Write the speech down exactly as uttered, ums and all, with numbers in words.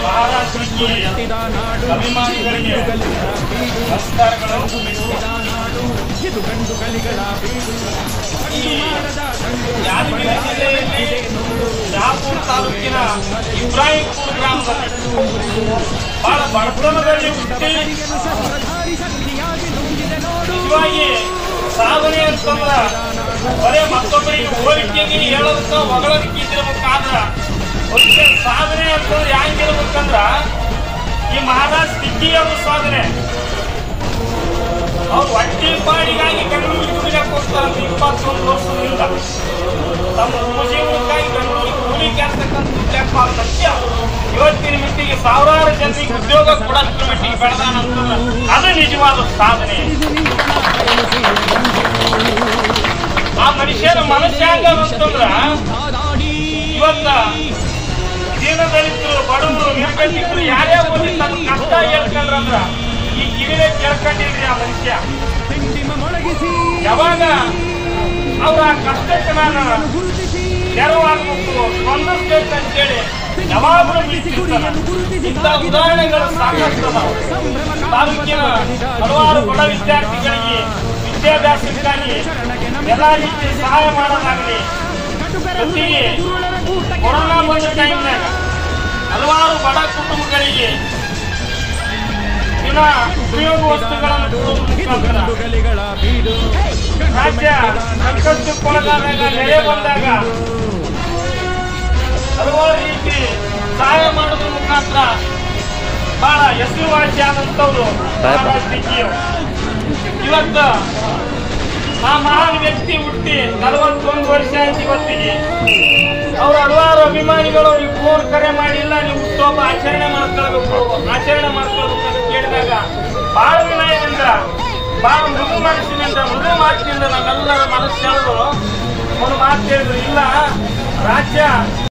ಮಹಾರಾಷ್ಟ್ರಕ್ಕೆ ಅಭಿಮಾನಿಗಳಿಗೆ ನಮಸ್ಕಾರಗಳು. ಯಾದಗಿರಿ ಜಿಲ್ಲೆಯಲ್ಲಿ ಶಹಾಪುರ ತಾಲೂಕಿನ ಇಬ್ರಾಹಿಂಪುರ ಗ್ರಾಮದಲ್ಲಿ ಬಹಳ ಬಡತನದಲ್ಲಿ ಹುಟ್ಟಿ ನಿಜವಾಗಿ ಸಾಧನೆ ಅಂತಂದ್ರ ಬರೇ ಮತ್ತೊಬ್ಬರಿಗೆ ಹೋಲಿಕೆಗೆ ಹೇಳೋದಕ್ಕ ಹೊಗಳೋದಕ್ಕೆ ಇದ್ದಿರ್ಬೇಕಾದ್ರ ಒಂದು ಸಾಧನೆ ಅಂತಂದ್ರೆ ಹೆಂಗಿರ್ಬೇಕಂದ್ರ ಈ ಮಹಾರಾಜ್ ಸಿದ್ದಿಯವ್ರ ಸಾಧನೆ. ಅವ್ರು ಹೊಟ್ಟಿ ಪಾಡಿಗಾಗಿ ಬೆಂಗಳೂರಿಗೆ ದುಡಿಯಕ್ಕೆ ಹೋಗ್ತಾರಂತ ಇಪ್ಪತ್ತೊಂದು ವರ್ಷದಿಂದ ತಮ್ಮ ಉಪಜೀವನಕ್ಕಾಗಿ ಬೆಂಗಳೂರಿಗೆ ಕೂಲಿ ಕೆಲಸಕ್ಕಂತ ದುಡ್ಡಕ್ಕೆ ಸತ್ಯ. ಇವತ್ತಿನ ಮಿತಿಗೆ ಸಾವಿರಾರು ಜನರಿಗೆ ಉದ್ಯೋಗ ಕೊಡೋದ್ರ ಮಟ್ಟಿಗೆ ಬೆಳೆದಾನಂತಂದ್ರೆ ಅದು ನಿಜವಾದ ಸಾಧನೆ. ಆ ಮನುಷ್ಯನ ಮನಸ್ಸು ಹೆಂಗಂತಂದ್ರ ಇವತ್ತ ದೀನದಲಿತರು, ಬಡವರು, ನಿರ್ಗತಿಕರು ಯಾರೇ ಹೋಗಿ ತನ್ನ ಕಷ್ಟ ಹೇಳ್ಕೊಂಡ್ರಂದ್ರ ಈ ಕಿವಿನೇ ಕೇಳ್ಕೊಂಡಿಲ್ರಿ ಆ ಮನುಷ್ಯ. ಯಾವಾಗ ಅವ್ರ ಆ ಕಷ್ಟಕ್ಕೆ ನಾನು ನೆರವಾಗಬೇಕು, ಸ್ಪಂದಿಸ್ಬೇಕು ಅಂತೇಳಿ ಯಾವಾಗಲೂ ನಿಂತಿರ್ತಾನೆ. ಇಂಥ ಉದಾಹರಣೆಗಳು ಸಾಕಷ್ಟು ತಾಲೂಕಿನ ಹಲವಾರು ಬಡ ವಿದ್ಯಾರ್ಥಿಗಳಿಗೆ ವಿದ್ಯಾಭ್ಯಾಸಕ್ಕಾಗಿ ಎಲ್ಲ ರೀತಿ ಸಹಾಯ ಮಾಡೋದಾಗಲಿ, ಜೊತೆಗೆ ಕೊರೋನಾ ಬಂದ ಟೈಮ್ನಾಗ ಹಲವಾರು ಬಡ ಕುಟುಂಬಗಳಿಗೆ ದಿನ ಉಪಯೋಗ ವಸ್ತುಗಳನ್ನು ಕೊಡುವುದರ ರಾಜ್ಯ ಸಂಕಷ್ಟಕ್ಕೊಳಗಾದಾಗ ನೆರೆ ಬಂದಾಗ ಹಲವಾರು ರೀತಿ ಸಹಾಯ ಮಾಡೋದ್ರ ಮುಖಾಂತರ ಬಹಳ ಹೆಸರುವಾಸಿ ಆದಂತವ್ರು ಮಹಾರಾಷ್ಟ್ರೀಯರು. ಇವತ್ತು ಆ ಮಹಾನ್ ವ್ಯಕ್ತಿ ಹುಟ್ಟಿ ನಲವತ್ತೊಂದು ವರ್ಷ ಆಯ್ತು ಇವತ್ತಿಗೆ. ಅವ್ರ ಹಲವಾರು ಅಭಿಮಾನಿಗಳು ಅವ್ರಿಗೆ ಫೋನ್ ಕರೆ ಮಾಡಿಲ್ಲ, ನೀವು ಹುಟ್ಟುಹಬ್ಬ ಆಚರಣೆ ಮಾಡ್ಕೊಳ್ಬೇಕು ಆಚರಣೆ ಮಾಡ್ಕೊಳ್ಬೇಕು ಅಂತ ಕೇಳಿದಾಗ ಬಹಳ ವಿನಯದಿಂದ, ಬಹಳ ಮೃದು ಮನಸ್ಸಿನಿಂದ, ಮೃದು ಮಾತಿನಿಂದ ನಾವೆಲ್ಲರ ಮನಸ್ಸು ಹೇಳಿದ್ರು. ಒಂದು ಮಾತು ಹೇಳಿದ್ರು, ಇಲ್ಲ ರಾಜ್ಯ